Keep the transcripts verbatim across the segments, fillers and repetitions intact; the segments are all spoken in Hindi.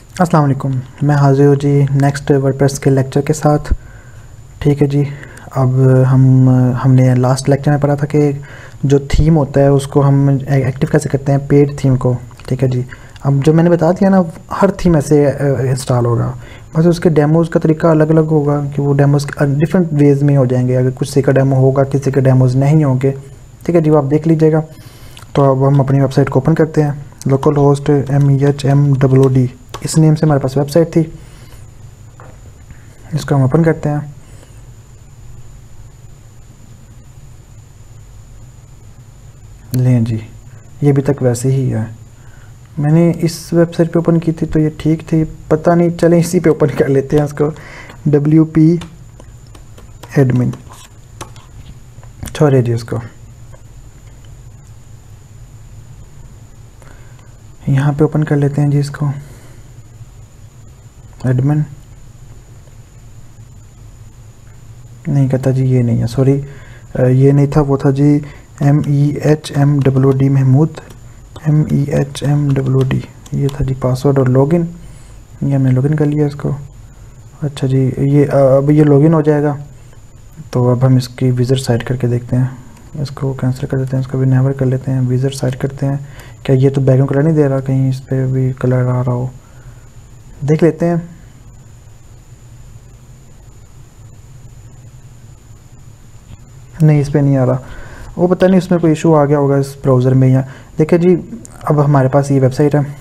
अस्सलाम वालेकुम, मैं हाज़िर हूँ जी नेक्स्ट वर्डप्रेस के लेक्चर के साथ। ठीक है जी। अब हम हमने लास्ट लेक्चर में पढ़ा था कि जो थीम होता है उसको हम एक्टिव कैसे करते हैं, पेड थीम को। ठीक है जी। अब जो मैंने बता दिया ना, हर थीम ऐसे इंस्टॉल होगा, बस उसके डेमोज़ का तरीका अलग अलग होगा कि वो डेमोज़ डिफरेंट वेज़ में हो जाएंगे। अगर किसी का डेमो होगा, किसी के डेमोज़ नहीं होंगे। ठीक है जी, वो आप देख लीजिएगा। तो अब हम अपनी वेबसाइट को ओपन करते हैं। Local host M E H M W D, इस नेम से हमारे पास वेबसाइट थी। इसको हम ओपन करते हैं। लें जी, ये अभी तक वैसे ही है। मैंने इस वेबसाइट पे ओपन की थी तो ये ठीक थी, पता नहीं, चलें इसी पे ओपन कर लेते हैं इसको। डब्ल्यू पी एडमिन, छोड़िए जी इसको। यहाँ पे ओपन कर लेते हैं जी इसको, एडमिन। नहीं कहता जी, ये नहीं है, सॉरी, ये नहीं था, वो था जी M E H M W D Mahmood, M E H M W D, ये था जी पासवर्ड और लॉगिन। ये हमने लॉगिन कर लिया इसको। अच्छा जी, ये अब ये लॉगिन हो जाएगा। तो अब हम इसकी विज़िट साइट करके देखते हैं। इसको कैंसिल कर देते हैं, इसको भी नेवर कर लेते हैं, विज़िट साइट करते हैं। क्या ये तो बैकग्राउंड कलर नहीं दे रहा, कहीं इस पर भी कलर आ रहा हो, देख लेते हैं। नहीं, इस पर नहीं आ रहा, वो पता नहीं उसमें कोई इशू आ गया होगा इस ब्राउज़र में। या देखिए जी, अब हमारे पास ये वेबसाइट है।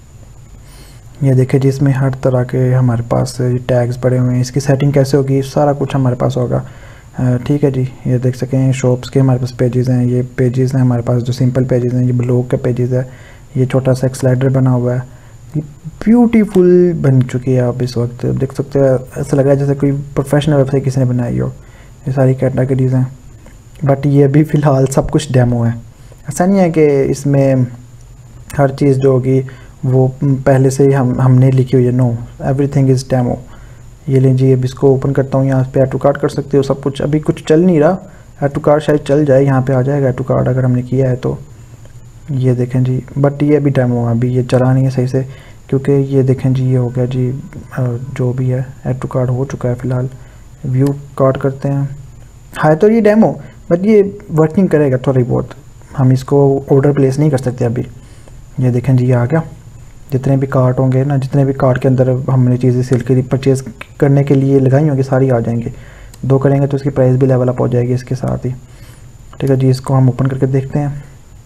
ये देखिए जी, इसमें हर तरह के हमारे पास टैग्स पड़े हुए हैं। इसकी सेटिंग कैसे होगी, सारा कुछ हमारे पास होगा। ठीक है जी, ये देख सकें शॉप्स के हमारे पास पेजेस हैं। ये पेजेस हैं हमारे पास जो सिंपल पेजेस हैं, ये ब्लॉग के पेजेस है। ये छोटा सा एक स्लाइडर बना हुआ है, ये ब्यूटीफुल बन चुकी है। आप इस वक्त देख सकते हैं, ऐसा लग रहा है जैसे कोई प्रोफेशनल वेबसाइट किसी ने बनाई हो। ये सारी कैटेगरीज हैं, बट ये अभी फ़िलहाल सब कुछ डेमो है। ऐसा नहीं है कि इसमें हर चीज़ जो होगी वो पहले से ही हम हमने लिखी हुई है। No, everything is demo. ये लीजिए, अब इसको ओपन करता हूँ। यहाँ पे ऐड टू कार्ट कर सकते हो, सब कुछ। अभी कुछ चल नहीं रहा, ऐड टू कार्ट शायद चल जाए, यहाँ पे आ जाएगा ऐड टू कार्ट अगर हमने किया है तो। ये देखें जी, बट ये अभी डेमो है, अभी ये चला नहीं है सही से, क्योंकि ये देखें जी, ये हो गया जी जो भी है, ऐड टू कार्ट हो चुका है फ़िलहाल। व्यू कार्ट करते हैं। है तो ये डेमो, बट ये वर्किंग करेगा थोड़ी बहुत। हम इसको ऑर्डर प्लेस नहीं कर सकते अभी। ये देखें जी, ये आ गया। जितने भी कार्ट होंगे ना, जितने भी कार्ट के अंदर हमने चीज़ें सेल के लिए परचेज़ करने के लिए लगाई होंगी, सारी आ जाएंगी। दो करेंगे तो इसकी प्राइस भी लेवल अप हो जाएगी इसके साथ ही। ठीक है जी, इसको हम ओपन करके देखते हैं।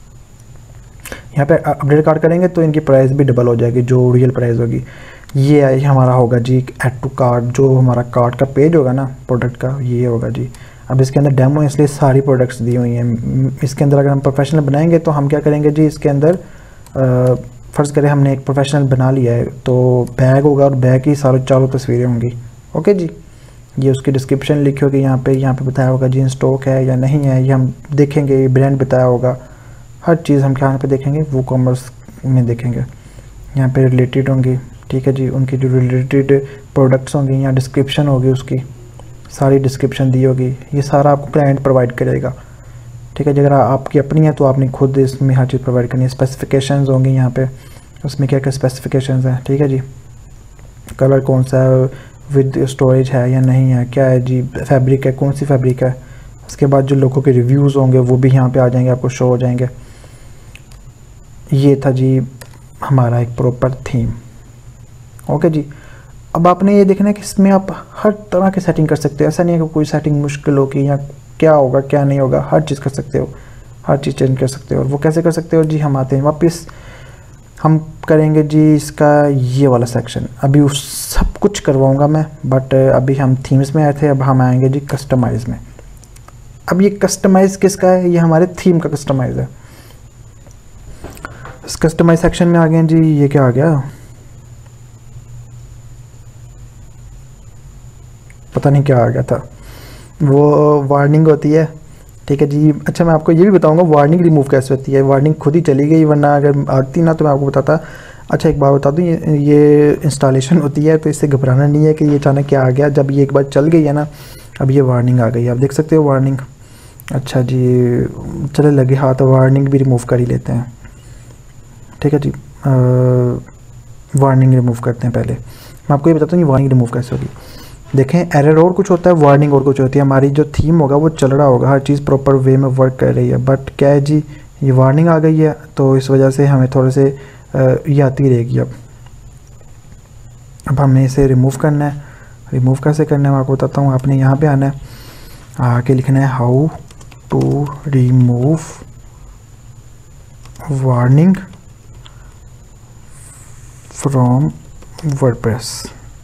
यहाँ पे अपडेट कार्ट करेंगे तो इनकी प्राइस भी डबल हो जाएगी, जो रियल प्राइस होगी। ये है हमारा होगा जी ऐड टू कार्ट, जो हमारा कार्ट का पेज होगा ना प्रोडक्ट का, ये होगा जी। अब इसके अंदर डेमो, इसलिए सारी प्रोडक्ट्स दी हुई हैं। इसके अंदर अगर हम प्रोफेशनल बनाएंगे तो हम क्या करेंगे जी, इसके अंदर फ़र्ज़ करें हमने एक प्रोफेशनल बना लिया है, तो बैग होगा और बैग की सारी चारों तस्वीरें होंगी। ओके जी, ये उसकी डिस्क्रिप्शन लिखी होगी यहाँ पे। यहाँ पे बताया होगा जी स्टॉक है या नहीं है, ये हम देखेंगे। ब्रांड बताया होगा, हर चीज़ हम यहाँ पे देखेंगे, वो कॉमर्स में देखेंगे। यहाँ पे रिलेटेड होंगी। ठीक है जी, उनकी जो रिलेटेड प्रोडक्ट्स होंगी, यहाँ डिस्क्रिप्शन होगी, उसकी सारी डिस्क्रिप्शन दी होगी। ये सारा आपको क्लाइंट प्रोवाइड करेगा। ठीक है जी, अगर आपकी अपनी है तो आपने खुद इसमें हर चीज़ प्रोवाइड करनी है। स्पेसिफिकेशंस होंगी यहाँ पे, उसमें क्या क्या स्पेसिफिकेशंस हैं। ठीक है जी, कलर कौन सा है, विद स्टोरेज है या नहीं है, क्या है जी, फैब्रिक है, कौन सी फैब्रिक है। उसके बाद जो लोगों के रिव्यूज़ होंगे वो भी यहाँ पे आ जाएंगे, आपको शो हो जाएंगे। ये था जी हमारा एक प्रॉपर थीम। ओके जी, अब आपने ये देखना है कि इसमें आप हर तरह की सेटिंग कर सकते हो। ऐसा नहीं है कि कोई सेटिंग मुश्किल होगी या क्या होगा क्या नहीं होगा, हर चीज़ कर सकते हो, हर चीज़ चेंज कर सकते हो। और वो कैसे कर सकते हो जी, हम आते हैं वापस, हम करेंगे जी इसका ये वाला सेक्शन। अभी उस सब कुछ करवाऊंगा मैं, बट अभी हम थीम्स में आए थे, अब हम आएंगे जी कस्टमाइज़ में। अब ये कस्टमाइज़ किसका है, ये हमारे थीम का कस्टमाइज़ है। इस कस्टमाइज सेक्शन में आ गए जी। ये क्या आ गया, पता नहीं क्या आ गया था, वो वार्निंग होती है। ठीक है जी, अच्छा मैं आपको ये भी बताऊंगा वार्निंग रिमूव कैसे होती है। वार्निंग खुद ही चली गई, वरना अगर आती ना तो मैं आपको बताता। अच्छा एक बात बता दूं, ये ये इंस्टॉलेशन होती है, तो इससे घबराना नहीं है कि ये अचानक क्या आ गया। जब ये एक बार चल गई है ना, अब ये वार्निंग आ गई है, आप देख सकते हो वार्निंग। अच्छा जी, चले लगे हाथ, वार्निंग भी रिमूव कर ही लेते हैं। ठीक है जी, वार्निंग रिमूव करते हैं। पहले मैं आपको ये बताता हूँ ये वार्निंग रिमूव कैसे होगी। देखें, एरर और कुछ होता है, वार्निंग और कुछ होती है। हमारी जो थीम होगा वो चल रहा होगा, हर चीज़ प्रॉपर वे में वर्क कर रही है, बट क्या है जी, ये वार्निंग आ गई है तो इस वजह से हमें थोड़े से ये आती रहेगी। अब अब हमें इसे रिमूव करना है। रिमूव कैसे करना है मैं आपको बताता हूँ। आपने यहाँ पे आना है, आके लिखना है how to remove warning from WordPress.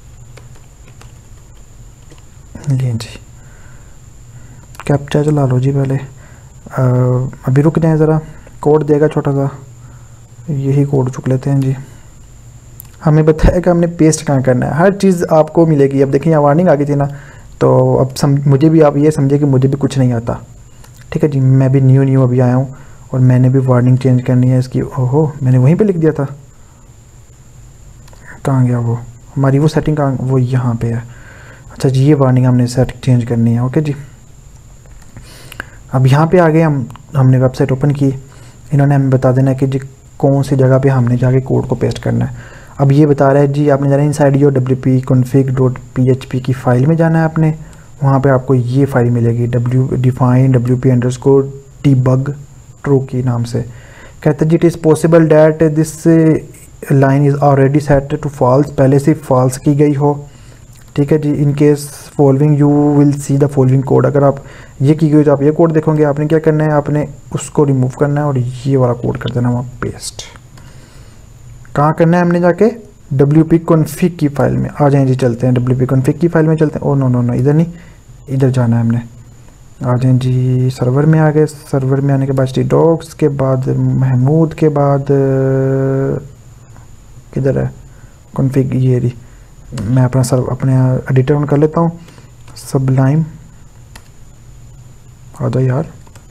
जी जी, कैप्चा चला लो जी पहले। आ, अभी रुक जाएं ज़रा, कोड देगा छोटा सा, यही कोड चुक लेते हैं जी। हमें बताया कि हमने पेस्ट कहाँ करना है, हर चीज़ आपको मिलेगी। अब देखिए यहाँ वार्निंग आ गई थी ना, तो अब सम मुझे भी आप ये समझे कि मुझे भी कुछ नहीं आता। ठीक है जी, मैं भी न्यू न्यू अभी आया हूँ और मैंने भी वार्निंग चेंज करनी है इसकी। ओहो, मैंने वहीं पे लिख दिया था, कहाँ गया वो, हमारी वो सेटिंग कहाँ, वो यहाँ पे है। अच्छा जी, ये वार्निंग हमने सेट चेंज करनी है। ओके जी, अब यहाँ पे आ गए हम, हमने वेबसाइट ओपन की, इन्होंने हमें बता देना है कि जी कौन सी जगह पे हमने जाके कोड को पेस्ट करना है। अब ये बता रहा है जी आपने जाना है inside your W P config dot P H P की फ़ाइल में जाना है आपने, वहाँ पे आपको ये फ़ाइल मिलेगी W define W P underscore debug true की नाम से। कहते हैं जी it is possible that this line is already set to false, पहले से फॉल्स की गई हो। ठीक है जी, in case following you will see the following code, अगर आप ये की गई तो आप ये कोड देखोगे। आपने क्या करना है, आपने उसको रिमूव करना है और ये वाला कोड कर देना वहाँ पेस्ट। कहाँ करना है हमने जाके, डब्ल्यू पी कॉन्फिग की फाइल में। आ जाएं जी, चलते हैं डब्ल्यू पी कॉन्फिग की फाइल में चलते हैं। ओ नो नो नो, इधर नहीं, इधर जाना है हमने। आ जाएं जी, सर्वर में आ गए। सर्वर में आने के बाद डॉक्स के बाद महमूद के बाद किधर है कॉन्फिग, ये रही। मैं अपना सर्व अपने एडिटर ऑन कर लेता हूँ, सबलाइम आ जाओ यार,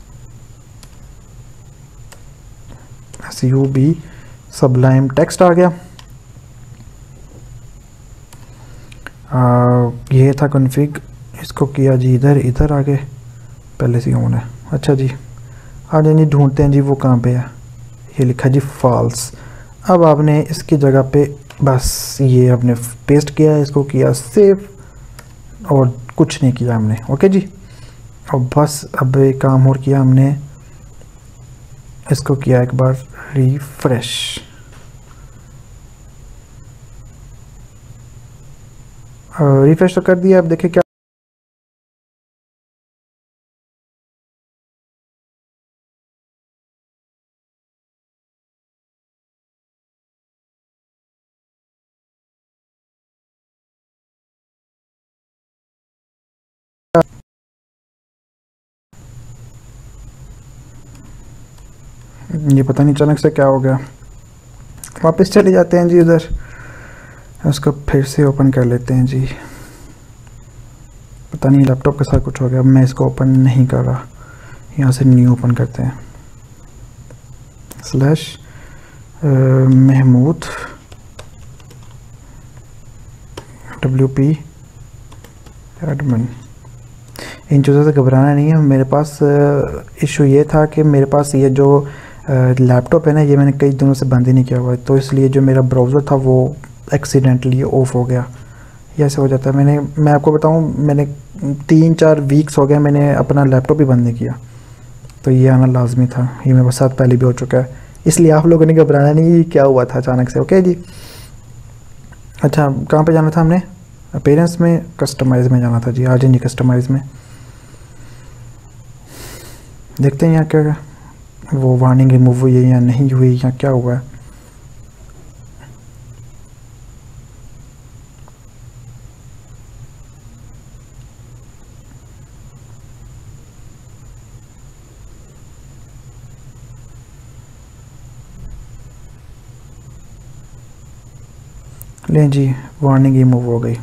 S U B Sublime text आ गया। आ, ये था कॉन्फ़िग, इसको किया जी इधर, इधर आ गए, पहले से ऑन है। अच्छा जी, आ जाए जी, ढूंढते हैं जी वो कहाँ पे है। ये लिखा जी फॉल्स। अब आपने इसकी जगह पे बस ये आपने पेस्ट किया, इसको किया सेव और कुछ नहीं किया हमने। ओके जी, और बस अब एक काम और किया हमने, इसको किया एक बार रिफ्रेश। रिफ्रेश तो कर दिया, अब देखिए क्या ये पता नहीं अचानक से क्या हो गया। वापस चले जाते हैं जी उधर, उसको फिर से ओपन कर लेते हैं जी। पता नहीं लैपटॉप के साथ कुछ हो गया, मैं इसको ओपन नहीं कर रहा, यहाँ से न्यू ओपन करते हैं। Slash Mahmood W P admin. इन चीज़ों से घबराना नहीं है। मेरे पास इशू ये था कि मेरे पास ये जो लैपटॉप है ना, ये मैंने कई दिनों से बंद ही नहीं किया हुआ है, तो इसलिए जो मेरा ब्राउज़र था वो एक्सीडेंटली ऑफ हो गया। ये ऐसे हो जाता है। मैंने मैं आपको बताऊं, मैंने तीन चार वीक्स हो गए मैंने अपना लैपटॉप ही बंद नहीं किया, तो ये आना लाजमी था। ये मेरे साथ पहले भी हो चुका है, इसलिए आप लोगों ने घबराना नहीं क्या हुआ था अचानक से। ओके जी, अच्छा कहाँ पे जाना था हमने, अपीयरेंस में, कस्टमाइज़ में जाना था जी। आ जाइए कस्टमाइज़ में, देखते हैं यहाँ क्या वो वार्निंग रिमूव हुई है या नहीं हुई, या क्या हुआ है। लें जी, वार्निंग रिमूव हो गई।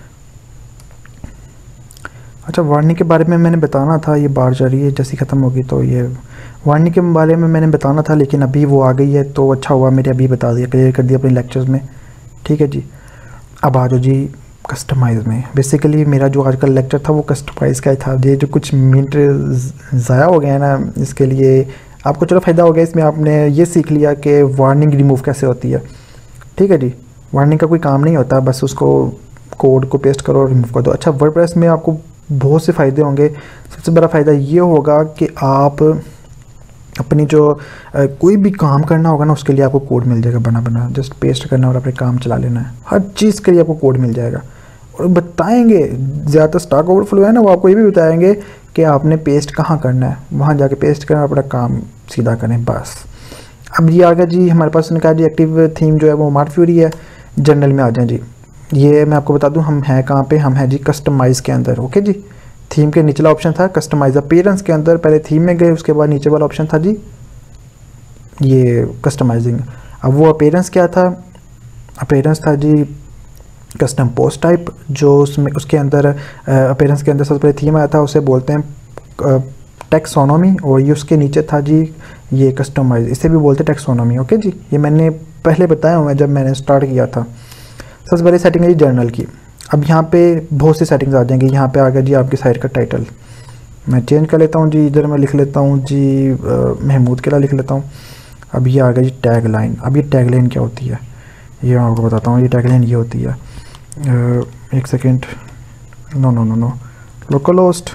अच्छा, वार्निंग के बारे में मैंने बताना था, ये बार जा रही है, जैसी ख़त्म होगी तो ये वार्निंग के बारे में मैंने बताना था, लेकिन अभी वो आ गई है तो अच्छा हुआ मेरे अभी बता दिया, क्लियर कर दिया अपने लेक्चर्स में। ठीक है जी, अब आ जाओ जी कस्टमाइज़ में। बेसिकली मेरा जो आज का लेक्चर था वो कस्टमाइज़ का ही था। ये जो कुछ मिनट ज़ाया हो गया है ना, इसके लिए आपको चलो फ़ायदा हो गया इसमें, आपने ये सीख लिया कि वार्निंग रिमूव कैसे होती है। ठीक है जी, वार्निंग का कोई काम नहीं होता, बस उसको कोड को पेस्ट करो और रिमूव कर दो। अच्छा, वर्डप्रेस में आपको बहुत से फ़ायदे होंगे। सबसे बड़ा फ़ायदा ये होगा कि आप अपनी जो आ, कोई भी काम करना होगा ना, उसके लिए आपको कोड मिल जाएगा बना बना, जस्ट पेस्ट करना और अपने काम चला लेना है। हर चीज़ के लिए आपको कोड मिल जाएगा और बताएंगे, ज़्यादातर स्टैक ओवरफ्लो है ना, वो आपको ये भी बताएंगे कि आपने पेस्ट कहाँ करना है, वहाँ जाके पेस्ट करना, अपना काम सीधा करें बस। अब ये आ गया जी हमारे पास, उन्होंने कहा जी एक्टिव थीम जो है वो स्मार्ट फ्यूरी है। जनरल में आ जाए जी, ये मैं आपको बता दूं हम हैं कहाँ पे, हम हैं जी कस्टमाइज़ के अंदर। ओके जी, थीम के निचला ऑप्शन था कस्टमाइज़ अपीयरेंस के अंदर, पहले थीम में गए, उसके बाद नीचे वाला ऑप्शन था जी ये कस्टमाइजिंग। अब वो अपीयरेंस क्या था, अपीयरेंस था जी कस्टम पोस्ट टाइप, जो उसमें उसके अंदर अपीयरेंस के अंदर सबसे पहले थीम आया था, उसे बोलते हैं टेक्सोनोमी, और ये उसके नीचे था जी ये कस्टमाइज, इसे भी बोलते हैं टेक्सोनोमी। ओके जी, ये मैंने पहले बताया हुआ है जब मैंने स्टार्ट किया था। सबसे पहले सेटिंग है जी जर्नल की। अब यहाँ पे बहुत सी सेटिंग्स आ जाएंगी। यहाँ पे आ गया जी आपकी साइट का टाइटल, मैं चेंज कर लेता हूँ जी, इधर मैं लिख लेता हूँ जी महमूद किला लिख लेता हूँ। अब ये आ गया जी टैग लाइन। अब ये टैग लाइन क्या होती है ये मैं आपको बताता हूँ। ये टैग लाइन ये होती है, uh, एक second, no no no no local host,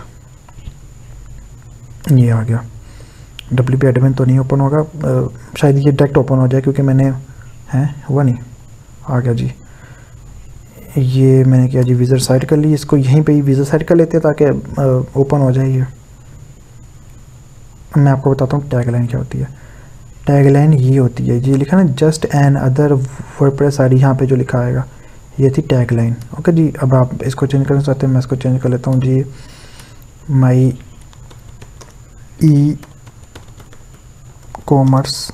ये आ गया। डब्ल्यू पी एडमिन तो नहीं ओपन होगा, uh, शायद ये डायरेक्ट ओपन हो जाए क्योंकि मैंने हैं हुआ नहीं, आ गया जी। ये मैंने किया जी विज़िट साइट कर ली, इसको यहीं पे ही विज़िट साइट कर लेते हैं ताकि ओपन हो जाए ये। मैं आपको बताता हूँ टैग लाइन क्या होती है। टैग लाइन ये होती है जी, लिखा ना just another WordPress ID, यहाँ पे जो लिखा आएगा ये थी टैग लाइन। ओके जी, अब आप इसको चेंज करना चाहते हैं, मैं इसको चेंज कर लेता हूँ जी माई ई कॉमर्स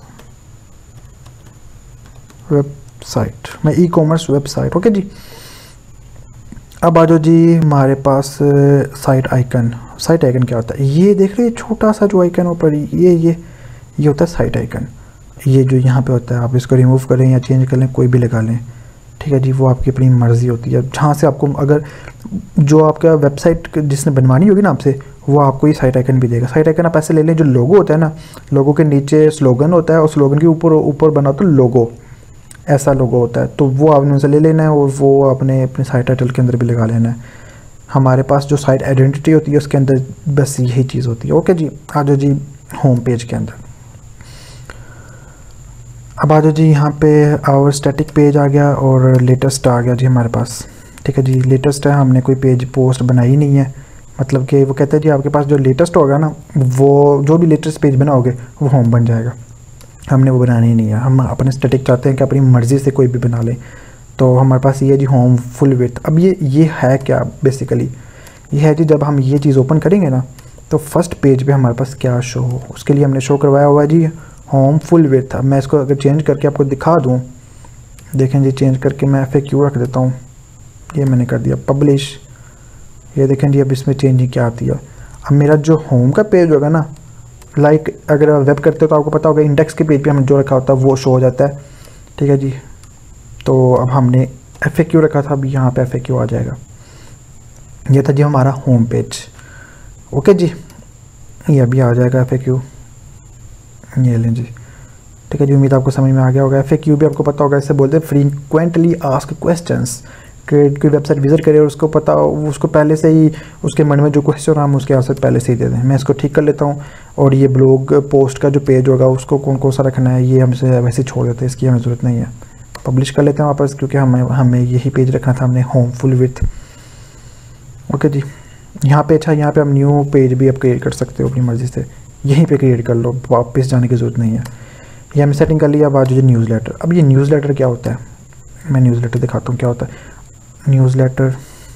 वेबसाइट, मैं ई कॉमर्स वेबसाइट। ओके जी, अब आ जाओ जी हमारे पास साइट आइकन। साइट आइकन क्या होता है, ये देख रहे हैं छोटा सा जो आइकन ऊपर, ये ये ये होता है साइट आइकन। ये जो यहाँ पे होता है, आप इसको रिमूव करें या चेंज कर लें, कोई भी लगा लें, ठीक है जी, वो आपकी अपनी मर्ज़ी होती है। जहाँ से आपको अगर जो आपका वेबसाइट जिसने बनवानी होगी ना आपसे, वो आपको ये साइट आइकन भी देगा। साइट आइकन आप ऐसे ले लें, जो लोगो होता है ना, लोगो के नीचे स्लोगन होता है और स्लोगन के ऊपर ऊपर बना तो लोगो, ऐसा लोगो होता है, तो वो आपने उनसे ले लेना है और वो आपने अपने साइट टाइटल के अंदर भी लगा लेना है। हमारे पास जो साइट आइडेंटिटी होती है उसके अंदर बस यही चीज़ होती है। ओके जी, आ जाओ जी होम पेज के अंदर। अब आ जाओ जी यहाँ पे आवर स्टैटिक पेज आ गया और लेटेस्ट आ गया जी हमारे पास, ठीक है जी। लेटेस्ट है, हमने कोई पेज पोस्ट बनाई नहीं है, मतलब कि वो कहते हैं जी आपके पास जो लेटेस्ट होगा ना, वो जो भी लेटेस्ट पेज बनाओगे वो होम बन जाएगा। हमने वो बनाना ही नहीं है, हम अपने स्टैटिक चाहते हैं कि अपनी मर्ज़ी से कोई भी बना लें। तो हमारे पास ये है जी होम फुल विड्थ। अब ये ये है क्या बेसिकली, ये है जी जब हम ये चीज़ ओपन करेंगे ना, तो फर्स्ट पेज पे हमारे पास क्या शो हो, उसके लिए हमने शो करवाया हुआ है जी होम फुल विड्थ। अब मैं इसको अगर चेंज करके आपको दिखा दूँ, देखें जी, चेंज करके मैं एफ ए क्यू रख देता हूँ, ये मैंने कर दिया पब्लिश। ये देखें जी अब इसमें चेंजिंग क्या आती है। अब मेरा जो होम का पेज होगा ना, लाइक अगर आप वेब करते हो तो आपको पता होगा इंडेक्स के पेज पे हमने जो रखा होता है वो शो हो जाता है, ठीक है जी। तो अब हमने एफ ए क्यू रखा था, अब यहाँ पे एफ ए क्यू आ जाएगा। ये था जी हमारा होम पेज। ओके जी, ये अभी आ जाएगा एफ ए क्यू, ये लें जी, ठीक है जी। उम्मीद आपको समझ में आ गया होगा। एफ ए क्यू भी आपको पता होगा, इससे बोलते हैं फ्रीक्वेंटली आस्क्ड क्वेश्चंस। क्रिएट की वेबसाइट विजिट करिए और उसको पता उसको पहले से ही उसके मन में जो क्वेश्चन हम उसके आंसर पहले से ही दे दें। मैं इसको ठीक कर लेता हूँ और ये ब्लॉग पोस्ट का जो पेज होगा उसको कौन कौन सा रखना है ये हमसे वैसे छोड़ देते हैं, इसकी हमें ज़रूरत नहीं है। पब्लिश कर लेते हैं वापस, क्योंकि हमें हमें यही पेज रखना था, हमने होम फुल विथ। ओके जी, यहाँ पे अच्छा यहाँ पे आप न्यू पेज भी आप क्रिएट कर सकते हो अपनी मर्ज़ी से, यहीं पे क्रिएट कर लो, वापस जाने की ज़रूरत नहीं है। ये हमने सेटिंग कर लिया। अब आज जो न्यूज़ लेटर, अब ये न्यूज़ लेटर क्या होता है, मैं न्यूज़ लेटर दिखाता हूँ क्या होता है। न्यूज़ लेटर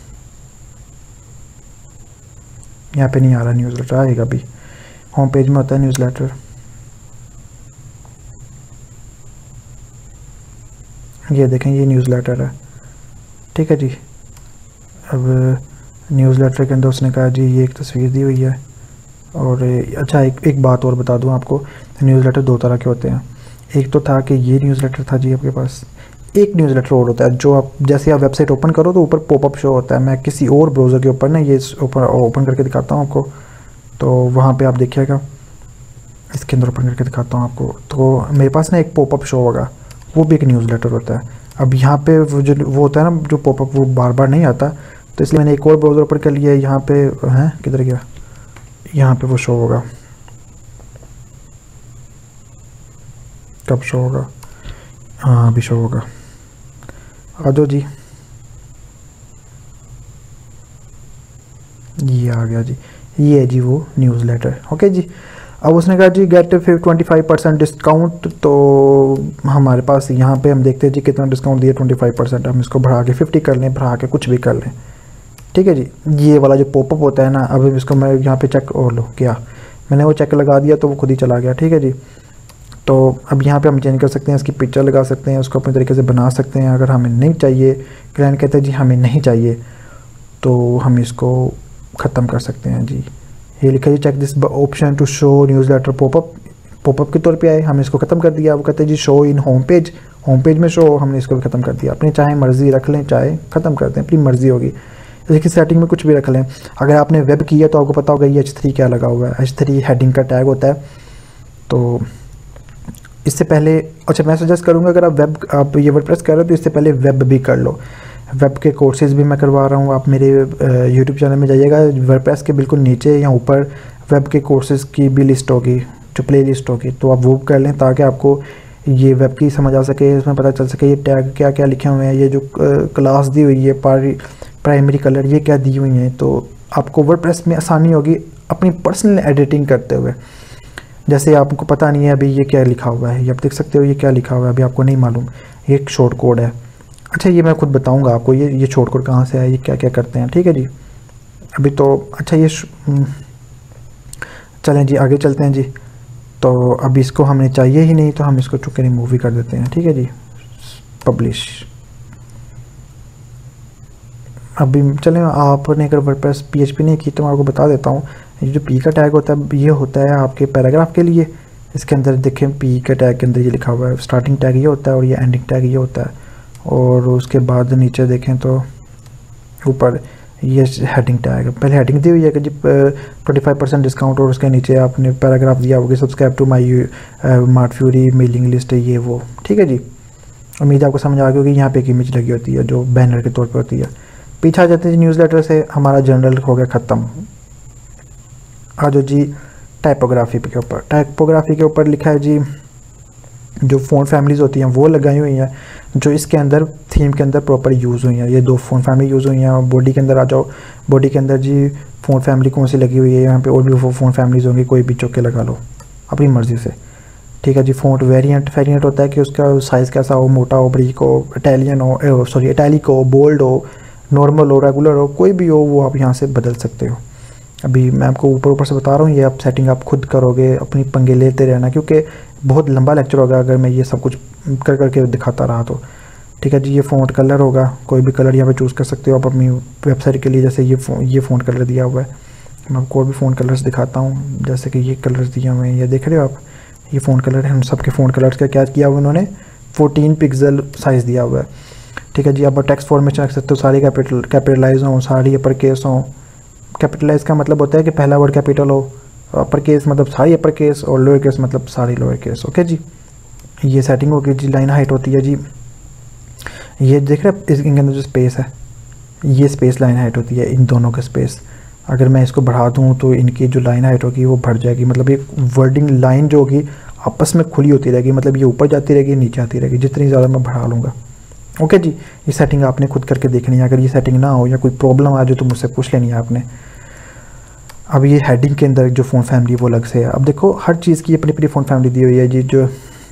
यहाँ पे नहीं आ रहा, न्यूज़ लेटर आएगा अभी। होम पेज में होता है न्यूज़ लेटर, ये देखें ये न्यूज़ लेटर है, ठीक है जी। अब न्यूज़ लेटर के अंदर उसने कहा जी ये एक तस्वीर दी हुई है। और अच्छा एक एक बात और बता दूं आपको, न्यूज़ लेटर दो तरह के होते हैं। एक तो था कि ये न्यूज़ लेटर था जी आपके पास, एक न्यूज़ लेटर और होता है जो आप जैसे आप वेबसाइट ओपन करो तो ऊपर पॉपअप शो होता है। मैं किसी और ब्राउज़र के ऊपर ना ये ओपन ओपन करके दिखाता हूँ आपको, तो वहाँ पे आप देखिएगा, इसके अंदर ओपन करके दिखाता हूँ आपको। तो मेरे पास ना एक पॉपअप शो होगा, वो भी एक न्यूज़ लेटर होता है। अब यहाँ पे वो जो वो होता है ना जो पॉपअप, वो बार बार नहीं आता, तो इसलिए मैंने एक और ब्राउज़र ओपन कर लिया है। यहाँ पे है, किधर गया, यहाँ पे वो शो होगा, कब शो होगा, हाँ अभी शो होगा। आ जाओ जी, ये आ गया जी, ये है जी वो न्यूज़ लेटर। ओके जी, अब उसने कहा जी गेट फिर ट्वेंटी फाइव परसेंट डिस्काउंट, तो हमारे पास यहाँ पे हम देखते हैं जी कितना डिस्काउंट दिया, ट्वेंटी फाइव परसेंट। हम इसको बढ़ा के फिफ्टी कर लें, बढ़ा के कुछ भी कर लें, ठीक है जी। ये वाला जो पॉपअप होता है ना, अब इसको मैं यहाँ पे चेक, और लो क्या, मैंने वो चेक लगा दिया तो वो खुद ही चला गया, ठीक है जी। तो अब यहाँ पे हम चेंज कर सकते हैं, इसकी पिक्चर लगा सकते हैं, उसको अपने तरीके से बना सकते हैं। अगर हमें नहीं चाहिए, क्लाइंट कहते हैं जी हमें नहीं चाहिए, तो हम इसको ख़त्म कर सकते हैं जी। ये लिखा है check this option to show newsletter popup, popup के तौर पे आए, हमने इसको ख़त्म कर दिया। वो कहते हैं जी show in home page, home page में शो, हमने इसको भी ख़त्म कर दिया। अपनी चाहे मर्ज़ी रख लें, चाहे ख़त्म कर दें, अपनी मर्ज़ी होगी। इसकी सेटिंग में कुछ भी रख लें। अगर आपने वेब किया तो आपको पता होगा ये एच थ्री क्या लगा हुआ है, एच थ्री हेडिंग का टैग होता है। तो इससे पहले, अच्छा मैं सजेस्ट करूँगा अगर आप वेब, आप ये वर्डप्रेस कर रहे हो तो इससे पहले वेब भी कर लो। वेब के कोर्सेज़ भी मैं करवा रहा हूँ, आप मेरे यूट्यूब चैनल में जाइएगा, वर्डप्रेस के बिल्कुल नीचे या ऊपर वेब के कोर्सेज़ की भी लिस्ट होगी, जो प्ले लिस्ट होगी, तो आप वो कर लें ताकि आपको ये वेब की समझ आ सके, इसमें पता चल सके ये टैग क्या क्या लिखे हुए हैं, ये जो क्लास दी हुई है प्राइमरी कलर ये क्या दी हुई हैं, तो आपको वर्डप्रेस में आसानी होगी अपनी पर्सनल एडिटिंग करते हुए। जैसे आपको पता नहीं है अभी ये क्या लिखा हुआ है, ये आप देख सकते हो ये क्या लिखा हुआ है, अभी आपको नहीं मालूम, ये एक शॉर्ट कोड है। अच्छा ये मैं खुद बताऊंगा आपको, ये ये शॉर्ट कोड कहाँ से है, ये क्या क्या करते हैं, ठीक है जी। अभी तो अच्छा ये चलें जी आगे चलते हैं जी। तो अभी इसको हमें चाहिए ही नहीं, तो हम इसको चुके रिमूव ही कर देते हैं, ठीक है जी। पब्लिश, अभी चलें, आपने अगर वर्डप्रेस पीएचपी नहीं की तो मैं आपको बता देता हूँ। ये जो पी का टैग होता है ये होता है आपके पैराग्राफ के लिए। इसके अंदर देखें पी के टैग के अंदर ये लिखा हुआ है, स्टार्टिंग टैग ये होता है और ये एंडिंग टैग ये होता है। और उसके बाद नीचे देखें तो ऊपर ये हेडिंग टैग, पहले हेडिंग दी हुई है कि जी ट्वेंटी फाइव परसेंट डिस्काउंट, और उसके नीचे आपने पैराग्राफ दिया होगा subscribe to my mart fury mailing list, ये वो, ठीक है जी। उम्मीद आपको समझ आ गई होगी। यहाँ पे एक इमेज लगी होती है जो बैनर के तौर पे होती है। पीछे आ जाते हैं न्यूज़लेटर से, हमारा जनरल हो गया ख़त्म। आ जाओ जी टाइपोग्राफी के ऊपर। टाइपोग्राफी के ऊपर लिखा है जी जो फ़ोन फैमिलीज़ होती हैं वो लगाई हुई हैं, जो इसके अंदर थीम के अंदर प्रॉपर यूज़ हुई हैं। ये दो फ़ोन फैमिली यूज़ हुई हैं। बॉडी के अंदर आ जाओ, बॉडी के अंदर जी फ़ोन फैमिली कौन सी लगी हुई है, यहाँ पे और भी फ़ोन फैमिलीज़ होंगी, कोई भी चौके लगा लो अपनी मर्ज़ी से, ठीक है जी। फ़ॉन्ट वेरिएंट, वेरिएंट होता है कि उसका साइज़ कैसा हो, मोटा हो, बरीक हो, इटालियन हो, सॉरी इटैलिक हो, बोल्ड हो, नॉर्मल हो, रेगुलर हो, कोई भी हो वो आप यहाँ से बदल सकते हो। अभी मैं आपको ऊपर ऊपर से बता रहा हूँ, ये आप सेटिंग आप खुद करोगे, अपनी पंगे लेते रहना, क्योंकि बहुत लंबा लेक्चर होगा अगर मैं ये सब कुछ कर करके दिखाता रहा तो, ठीक है जी। ये फ़ॉन्ट कलर होगा, कोई भी कलर यहाँ पे चूज़ कर सकते हो आप अपनी वेबसाइट के लिए। जैसे ये ये फ़ॉन्ट कलर दिया हुआ है, मैं आपको और भी फ़ॉन्ट कलर्स दिखाता हूँ। जैसे कि ये कलर्स दिए हुए हैं, ये देख रहे हो आप, ये फ़ॉन्ट कलर है। उन सब के फ़ॉन्ट कलर्स का क्या किया हुआ उन्होंने, फोर्टीन पिक्सल साइज़ दिया हुआ है, ठीक है जी। आप टेक्स्ट फॉर्मेशन रख सकते हो, सारी कैपिटल कैपिटलाइज हों, सारी अपर केस हों। कैपिटलाइज का मतलब होता है कि पहला वर्ड कैपिटल हो, अपर केस मतलब सारी अपर केस, और लोअर केस मतलब सारी लोअर केस, ओके जी। ये सेटिंग होगी जी। लाइन हाइट होती है जी, ये देख रहे हैं इनके अंदर जो स्पेस है, ये स्पेस लाइन हाइट होती है, इन दोनों का स्पेस। अगर मैं इसको बढ़ा दूँ तो इनकी जो लाइन हाइट होगी वो बढ़ जाएगी, मतलब ये वर्डिंग लाइन जो होगी आपस में खुली होती रहेगी, मतलब ये ऊपर जाती रहेगी, नीचे आती रहेगी, जितनी ज़्यादा मैं बढ़ा लूँगा, ओके जी। ये सेटिंग आपने खुद करके देखनी है। अगर ये सेटिंग ना हो या कोई प्रॉब्लम आ जाए तो मुझसे पूछ लेनी है आपने। अब ये हेडिंग के अंदर जो फ़ोन फैमिली वो अलग से है। अब देखो हर चीज़ की अपनी अपनी फ़ोन फैमिली दी हुई है जी। जो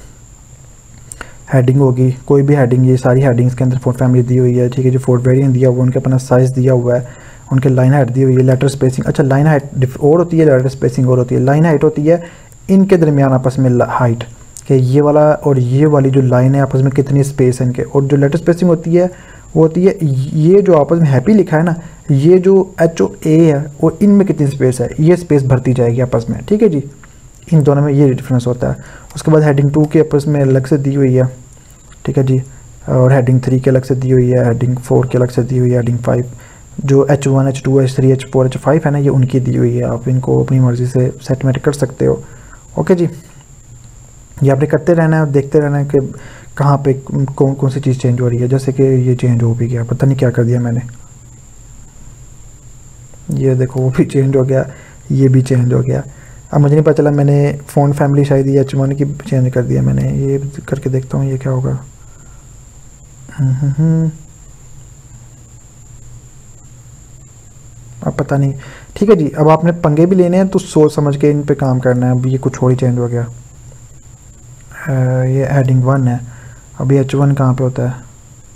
हेडिंग होगी, कोई भी हेडिंग, ये सारी हेडिंग्स के अंदर फ़ोन फैमिली दी हुई है, ठीक है जी। फोर्ट वेरिएंट दिया हुआ है, उनके अपना साइज़ दिया हुआ है, उनके लाइन हाइट दी हुई है, लेटर स्पेसिंग, अच्छा लाइन हाइट और होती है, लेटर स्पेसिंग और होती है। लाइन हाइट होती है इनके दरमियान आपस में हाइट, कि ये वाला और ये वाली जो लाइन है आपस में कितनी स्पेस है इनके। और जो लेटर स्पेसिंग होती है वो होती है ये जो आपस में हैप्पी लिखा है ना, ये जो एच ओ ए है वो इनमें कितनी स्पेस है, ये स्पेस भरती जाएगी आपस में, ठीक है जी। इन दोनों में ये डिफरेंस होता है। उसके बाद हेडिंग टू के आपस में अलग से दी हुई है, ठीक है जी। और हेडिंग थ्री के अलग से दी हुई है, हेडिंग फोर के अलग से दी हुई है, हेडिंग फाइव जो H one H two H three H four H five है ना, ये उनकी दी हुई है। आप इनको अपनी मर्ज़ी से सेटमेंट कर सकते हो, ओके जी। ये आपने करते रहना है, देखते रहना है कि कहाँ पे कौन कौन सी चीज़ चेंज हो रही है। जैसे कि ये चेंज हो भी गया, पता नहीं क्या कर दिया मैंने, ये देखो वो भी चेंज हो गया, ये भी चेंज हो गया। अब मुझे नहीं पता चला, मैंने फ़ोन फैमिली शायद ये एच वन की चेंज कर दिया मैंने। ये करके देखता हूँ ये क्या होगा। अब पता नहीं, ठीक है जी। अब आपने पंगे भी लेने हैं तो सोच समझ के इन पे काम करना है। अब ये कुछ और ही चेंज हो गया। आ, ये हेडिंग वन है, अभी एच वन कहाँ पे होता है।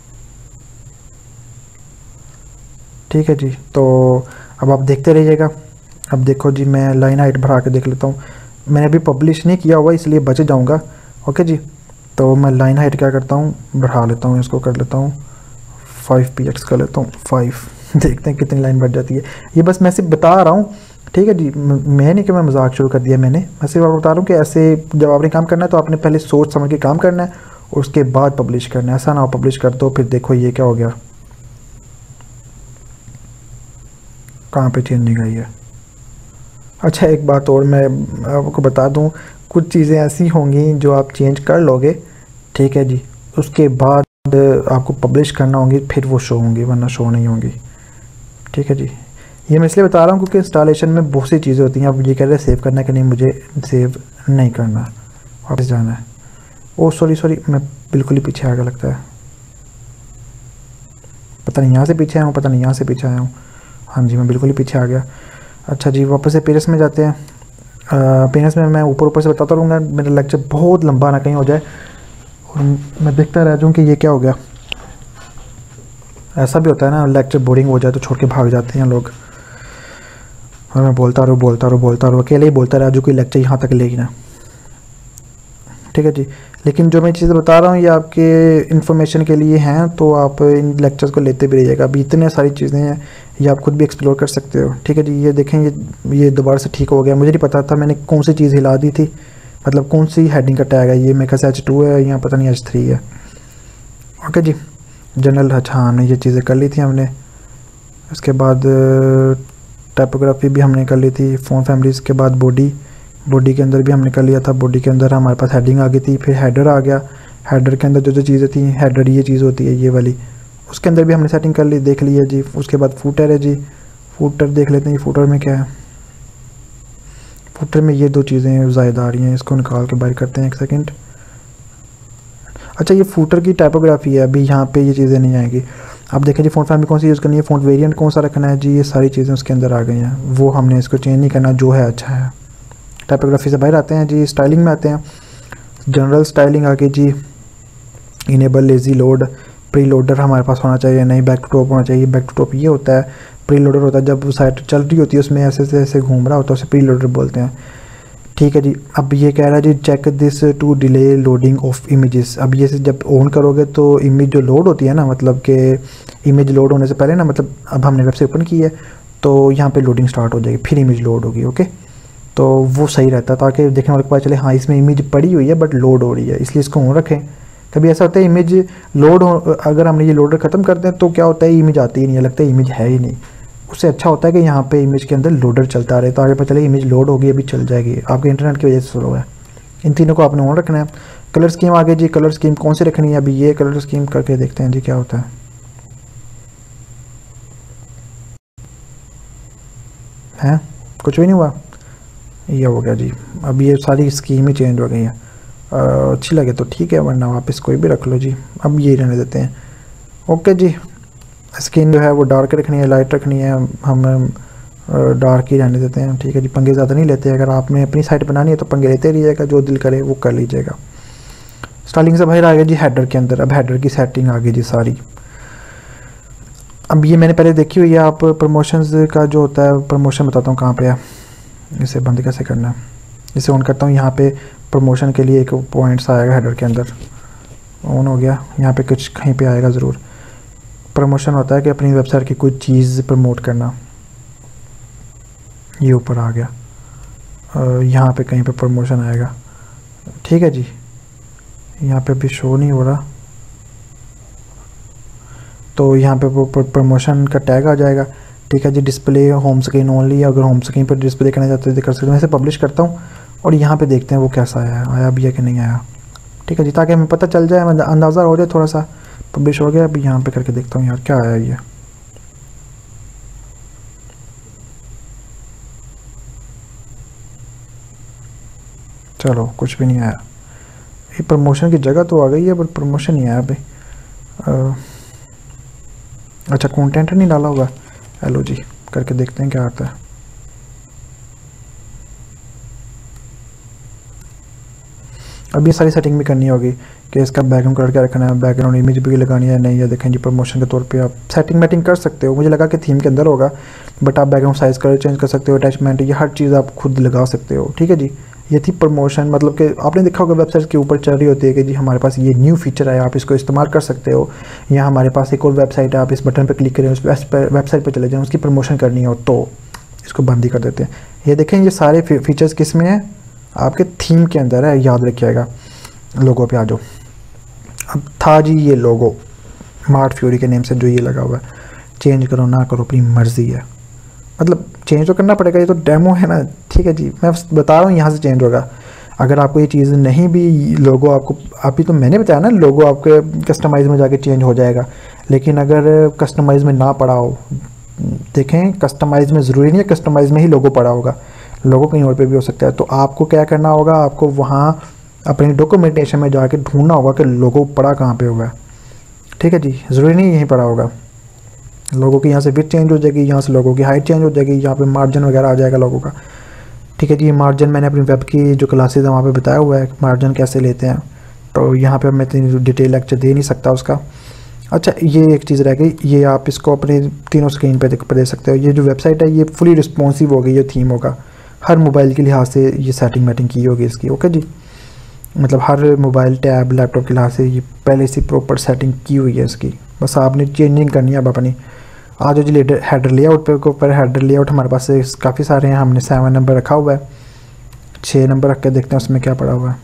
ठीक है जी, तो अब आप देखते रहिएगा। अब देखो जी, मैं लाइन हाइट बढ़ा के देख लेता हूँ। मैंने अभी पब्लिश नहीं किया हुआ इसलिए बच जाऊँगा। ओके जी, तो मैं लाइन हाइट क्या करता हूँ, बढ़ा लेता हूँ, इसको कर लेता हूँ फाइव पी एक्स कर लेता हूँ फाइव। देखते हैं कितनी लाइन बढ़ जाती है। ये बस मैं सिर्फ बता रहा हूँ, ठीक है जी। मैं नहीं कि मैं मजाक शुरू कर दिया मैंने, मैं सिर्फ आपको बता रहा हूँ कि ऐसे जब आपने काम करना है तो आपने पहले सोच समझ के काम करना है और उसके बाद पब्लिश करना है। ऐसा ना हो पब्लिश कर दो फिर देखो ये क्या हो गया, कहाँ पे चेंज नहीं गई है। अच्छा एक बात और मैं आपको बता दूं, कुछ चीज़ें ऐसी होंगी जो आप चेंज कर लोगे, ठीक है जी, उसके बाद आपको पब्लिश करना होंगी फिर वो शो होंगी, वरना शो नहीं होंगी। ठीक है जी, ये मैं इसलिए बता रहा हूँ क्योंकि इंस्टॉलेशन में बहुत सी चीज़ें होती हैं। आप ये कह रहे हैं सेव करना है कि नहीं, मुझे सेव नहीं करना, वापस जाना है। ओ सॉरी सॉरी, मैं बिल्कुल ही पीछे आ गया लगता है। पता नहीं यहाँ से पीछे आया हूँ, पता नहीं यहाँ से पीछे आया हूँ। हाँ जी, मैं बिल्कुल ही पीछे आ गया। अच्छा जी, वापस से पेरेंट्स में जाते हैं। पेरेंट्स में मैं ऊपर ऊपर से बताता रहूँगा, मेरा लेक्चर बहुत लंबा ना कहीं हो जाए और मैं देखता रह जाऊँ कि ये क्या हो गया। ऐसा भी होता है ना, लेक्चर बोरिंग हो जाए तो छोड़ के भाग जाते हैं लोग, और मैं बोलता रहूँ बोलता रहूँ बोलता रहूँ अकेले ही बोलता रहा जो कोई लेक्चर यहाँ तक लेगी ना। ठीक है जी, लेकिन जो मैं चीज़ें बता रहा हूँ ये आपके इन्फॉर्मेशन के लिए हैं, तो आप इन लेक्चर्स को लेते भी रहिएगा। अभी इतने सारी चीज़ें हैं, ये आप खुद भी एक्सप्लोर कर सकते हो। ठीक है जी, ये देखें, ये ये दोबारा से ठीक हो गया। मुझे नहीं पता था मैंने कौन सी चीज़ हिला दी थी, मतलब कौन सी हेडिंग का टैग है ये। मेरे ख्याल से एच टू है या पता नहीं एच थ्री है। ओके जी, जनरल, अच्छा हाँ हमने ये चीज़ें कर ली थी हमने। इसके बाद टाइपोग्राफी भी हमने कर ली थी, फ़ॉन्ट फैमिलीज़ के बाद बॉडी, बॉडी के अंदर भी हमने कर लिया था। बॉडी के अंदर हमारे पास हेडिंग आ गई थी, फिर हेडर आ गया। हेडर के अंदर जो जो चीज़ें थी, हेडर ये चीज़ होती है ये वाली, उसके अंदर भी हमने सेटिंग कर ली, देख ली है जी। उसके बाद फूटर है जी, फूटर देख लेते हैं फूटर में क्या है। फूटर में ये दो चीज़ें ज़ायदा आ रही हैं, इसको निकाल के बाहर करते हैं एक सेकेंड। अच्छा, ये फूटर की टाइपोग्राफी है, अभी यहाँ पे ये चीज़ें नहीं आएंगी। अब देखें जी, फ़ॉन्ट फैमिली कौन सी यूज़ करनी है, फ़ॉन्ट वेरिएंट कौन सा रखना है जी, ये सारी चीज़ें उसके अंदर आ गई हैं। वो हमने इसको चेंज नहीं करना, जो है अच्छा है। टाइपोग्राफी से बाहर आते हैं जी, स्टाइलिंग में आते हैं। जनरल स्टाइलिंग आगे जी, enable lazy load, preloader हमारे पास होना चाहिए, नहीं बैक टू टॉप होना चाहिए। बैक टू टॉप ये होता है, प्री लोडर होता है जब साइट चल रही होती है उसमें ऐसे से ऐसे घूम रहा होता है, उसे प्री लोडर बोलते हैं। ठीक है जी, अब ये कह रहा है जी check this to delay loading of images. अब ये जब ऑन करोगे तो इमेज जो लोड होती है ना, मतलब कि इमेज लोड होने से पहले ना, मतलब अब हमने वेबसाइट ओपन की है तो यहाँ पे लोडिंग स्टार्ट हो जाएगी, फिर इमेज लोड होगी। ओके, तो वो सही रहता है ताकि देखने वाले को पता चले हाँ इसमें इमेज पड़ी हुई है बट लोड हो रही है, इसलिए इसको ऑन रखें। कभी ऐसा होता है इमेज लोड हो, अगर हमने ये लोडर ख़त्म कर दें तो क्या होता है, इमेज आती ही नहीं है, लगता है इमेज है ही नहीं। उससे अच्छा होता है कि यहाँ पे इमेज के अंदर लोडर चलता रहे, तो आगे पता चले इमेज लोड होगी, अभी चल जाएगी। आपके इंटरनेट की वजह से स्लो है। इन तीनों को आपने ऑन रखना है। कलर स्कीम आगे जी, कलर स्कीम कौन सी रखनी है, अभी ये कलर स्कीम करके देखते हैं जी क्या होता है। हैं कुछ भी नहीं हुआ, ये हो गया जी। अब ये सारी स्कीम ही चेंज हो गई हैं। अच्छी लगे तो ठीक है, वरना वापस कोई भी रख लो जी। अब ये रहने देते हैं। ओके जी, स्किन जो है वो डार्क रखनी है, लाइट रखनी है, हम डार्क ही रहने देते हैं। ठीक है जी, पंगे ज़्यादा नहीं लेते। अगर आपने अपनी साइट बनानी है तो पंगे लेते रहिएगा, जो दिल करे वो कर लीजिएगा। स्टाइलिंग से बाहर आ गया जी हेडर के अंदर। अब हेडर की सेटिंग आ गई जी सारी। अब ये मैंने पहले देखी हुई है। आप प्रमोशंस का जो होता है, प्रमोशन बताता हूँ कहाँ पे है, इसे बंद कैसे करना है। इसे ऑन करता हूँ, यहाँ पे प्रमोशन के लिए एक पॉइंट्स आएगा हेडर के अंदर, ऑन हो गया। यहाँ पे कुछ कहीं पे आएगा ज़रूर। प्रमोशन होता है कि अपनी वेबसाइट की कोई चीज़ प्रमोट करना, ये ऊपर आ गया। यहाँ पे कहीं पे प्रमोशन आएगा। ठीक है जी, यहाँ पे भी शो नहीं हो रहा, तो यहाँ पे वो प्रमोशन का टैग आ जाएगा। ठीक है जी, डिस्प्ले होम स्क्रीन ओनली, अगर होम स्क्रीन पर डिस्प्ले करना चाहते हैं तो कर सकते हैं। मैं इसे पब्लिश करता हूँ और यहाँ पे देखते हैं वो कैसा आया, आया भी है कि नहीं आया। ठीक है जी, ताकि हमें पता चल जाए, अंदाज़ा हो जाए थोड़ा सा। पब्लिश हो गया। अभी यहाँ पे करके देखता हूँ यार क्या आया ये। चलो कुछ भी नहीं आया। ये प्रमोशन की जगह तो आ गई है, बट प्रमोशन नहीं आया अभी। अच्छा कंटेंट नहीं डाला होगा। हेलो जी करके देखते हैं क्या आता है। अब ये सारी सेटिंग भी करनी होगी कि इसका बैकग्राउंड कलर क्या रखना है, बैकग्राउंड इमेज भी लगानी है नहीं है। देखें जी प्रमोशन के तौर पे आप सेटिंग मेटिंग कर सकते हो। मुझे लगा कि थीम के अंदर होगा, बट आप बैकग्राउंड साइज़ कलर चेंज कर सकते हो, अटैचमेंट, ये हर चीज़ आप खुद लगा सकते हो। ठीक है जी, ये थी प्रमोशन। मतलब कि आपने देखा होगा वेबसाइट के ऊपर चल रही होती है कि जी हमारे पास ये न्यू फीचर है, आप इसको इस्तेमाल कर सकते हो, या हमारे पास एक और वेबसाइट है, आप इस बटन पर क्लिक करें, उस वेबसाइट पर चले जाएँ, उसकी प्रमोशन करनी हो तो इसको बंद ही कर देते हैं। ये देखें ये सारे फीचर्स किस में है, आपके थीम के अंदर है, याद रखिएगा। लोगो पे आ जाओ। अब था जी ये लोगो स्मार्ट फ्यूरी के नेम से जो ये लगा हुआ है, चेंज करो ना करो अपनी मर्ज़ी है, मतलब चेंज तो करना पड़ेगा, ये तो डेमो है ना। ठीक है जी, मैं बता रहा हूँ यहाँ से चेंज होगा। अगर आपको ये चीज़ नहीं भी, लोगो आपको अभी तो मैंने बताया ना, लोगो आपके कस्टमाइज़ में जाके चेंज हो जाएगा। लेकिन अगर कस्टमाइज़ में ना पड़ा हो, देखें कस्टमाइज़ में ज़रूरी नहीं है कस्टमाइज़ में ही लोगो पड़ा होगा, लोगो कहीं और पे भी हो सकता है। तो आपको क्या करना होगा, आपको वहाँ अपनी डॉक्यूमेंटेशन में जाके ढूंढना होगा कि लोगो पड़ा कहाँ पे होगा। ठीक है जी, ज़रूरी नहीं यहीं पड़ा होगा। लोगों की यहाँ से विड्थ चेंज हो जाएगी, यहाँ से लोगों की हाइट चेंज हो जाएगी, यहाँ पे मार्जिन वगैरह आ जाएगा लोगों का। ठीक है जी, मार्जिन मैंने अपनी वेब की जो क्लासेस है वहाँ पे बताया हुआ है मार्जिन कैसे लेते हैं, तो यहाँ पे मैं इतनी डिटेल लेक्चर दे नहीं सकता उसका। अच्छा ये एक चीज़ रह गई, ये आप इसको अपने तीनों स्क्रीन पे दे सकते हो। ये जो वेबसाइट है ये फुली रिस्पॉन्सिव हो गई, ये थीम होगा हर मोबाइल के लिहाज से, ये सेटिंग वेटिंग की होगी इसकी। ओके जी, मतलब हर मोबाइल टैब लैपटॉप के लिहाज से ये पहले से प्रॉपर सेटिंग की हुई है इसकी, बस आपने चेंजिंग करनी है अब अपनी। आज जी लेटर हेडर लेआउट पे ऊपर हेडर लेआउट हमारे पास काफ़ी सारे हैं, हमने सेवन नंबर रखा हुआ है, छः नंबर रख के देखते हैं उसमें क्या पड़ा हुआ है।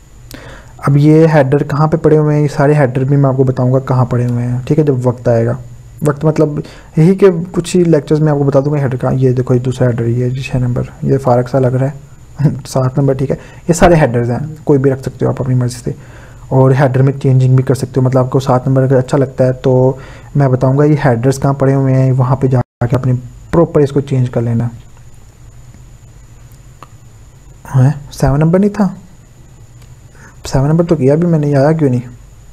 अब ये हेडर कहाँ पे पड़े हुए हैं, ये सारे हेडर भी मैं आपको बताऊंगा कहाँ पड़े हुए हैं। ठीक है, जब वक्त आएगा, वक्त मतलब यही कि कुछ ही लेक्चर्स में आपको बता दूंगा हेडर का। ये देखो ये दूसरा हेडर, ये छः नंबर, ये फारक सा लग रहा है सात नंबर। ठीक है, ये सारे हेडर्स हैं, कोई भी रख सकते हो आप अपनी मर्ज़ी से, और हेडर में चेंजिंग भी कर सकते हो। मतलब आपको सात नंबर अगर अच्छा लगता है तो मैं बताऊंगा ये हेडर्स कहाँ पड़े हुए हैं, वहाँ पे जाके अपने प्रॉपर इसको चेंज कर लेना है। सेवन नंबर नहीं था, सेवन नंबर तो किया भी मैंने, ये आया क्यों नहीं?